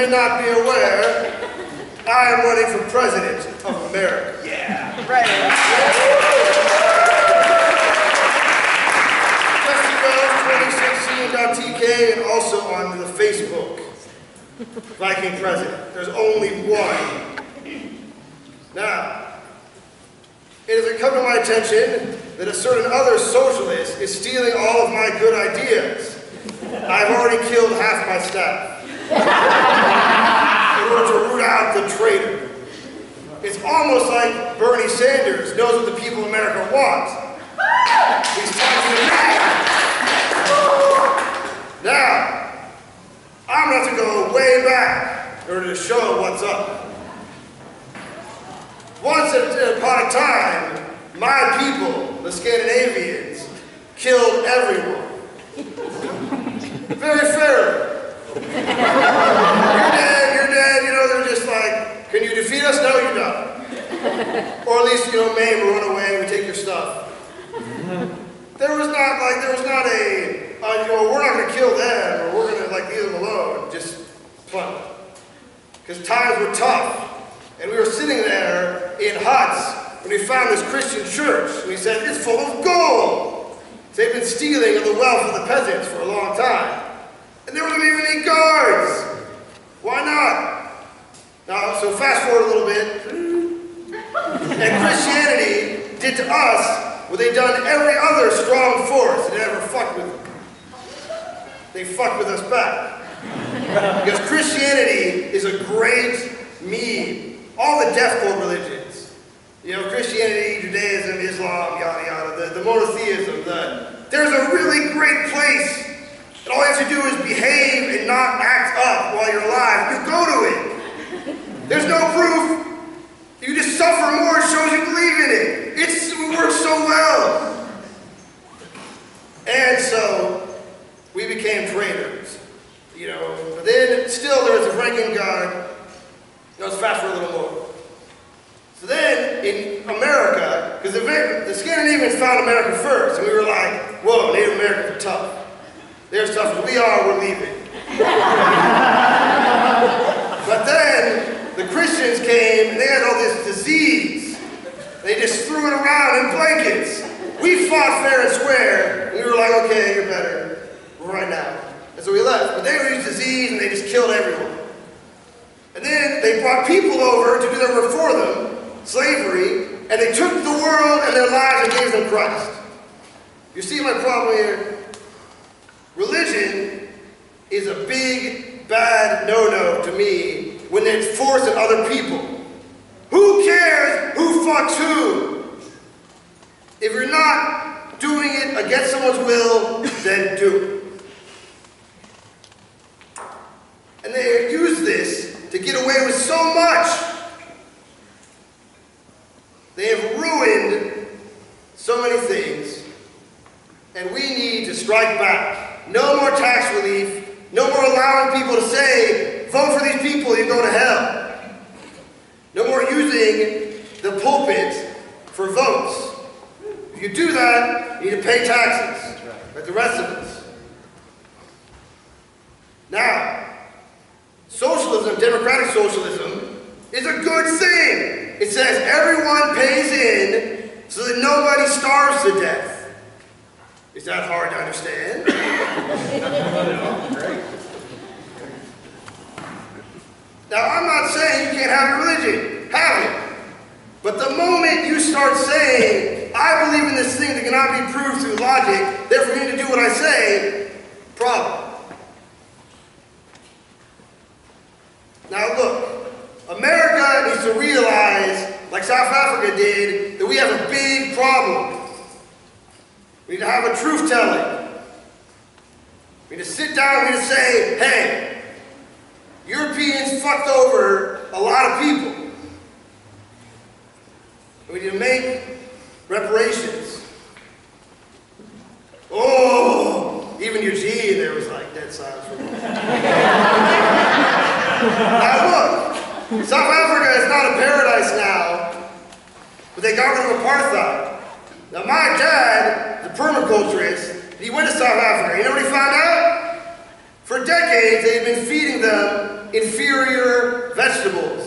may not be aware, I am running for President of America. Yeah. Right. Festival2016.tk and also on the Facebook. Viking President. There's only one. Now, it has come to my attention that a certain other socialist is stealing all of my good ideas. I've already killed half my staff in order to root out the traitor. It's almost like Bernie Sanders knows what the people of America want. He's talking to me. Now, I'm going to have to go way back in order to show what's up. Once upon a time, my people, the Scandinavians, killed everyone. Very fairly. You're dead, you know, they're just like, can you defeat us? No, you don't. Or at least, you know, maim or run away and we take your stuff. There was not a, you know, we're not going to kill them or we're going to, like, leave them alone. Just fun. Because times were tough. And we were sitting there in huts when we found this Christian church. And we said, it's full of gold. So they've been stealing of the wealth of the peasants for a long time. And there wasn't even any guards. Why not? Now, so fast forward a little bit. And Christianity did to us what they've done every other strong force that ever fucked with them. They fucked with us back. Because Christianity is a great meme. All the death cult religions, you know, Christianity, Judaism, Islam, yada yada, the monotheism, there's a really great place, and all you have to do is behave and not act up while you're alive. You go to it. There's no proof. You just suffer more, it shows you believe in it. It works so well. And so, we became traitors, you know, but then still there was a ranking guard. Let's fast forward a little more. So then, in America, because the Scandinavians found America first, and we were like, whoa, Native Americans are tough. They're as tough as we are, we're leaving. But then, the Christians came, and they had all this disease. They just threw it around in blankets. We fought fair and square, and we were like, okay, you're better. Right now. And so we left. But they were used disease, and they just killed everyone. And then they brought people over to do their work for them, slavery, and they took the world and their lives and gave them Christ. You see my problem here? Religion is a big, bad no-no to me when it's forced on other people. Who cares who fucks who? If you're not doing it against someone's will, then do it. And they use this to get away with so much. They have ruined so many things, and we need to strike back. No more tax relief, no more allowing people to say, vote for these people, you go to hell. No more using the pulpit for votes. If you do that, you need to pay taxes, like the rest of us. Now, socialism, democratic socialism, is a good thing. It says everyone pays in so that nobody starves to death. Is that hard to understand? Now, I'm not saying you can't have a religion. Have it. But the moment you start saying, I believe in this thing that cannot be proved through logic, therefore you need to do what I say, problem. Now look, America needs to realize, like South Africa did, that we have a big problem. We need to have a truth-telling. We need to sit down and we need to say, hey, Europeans fucked over a lot of people. And we need to make reparations. Oh, even Eugene there was like dead silence for a moment. Now look, South Africa is not a paradise now, but they got rid of apartheid. Now my dad, the permaculturist, he went to South Africa. You know what he found out? For decades, they had been feeding them inferior vegetables.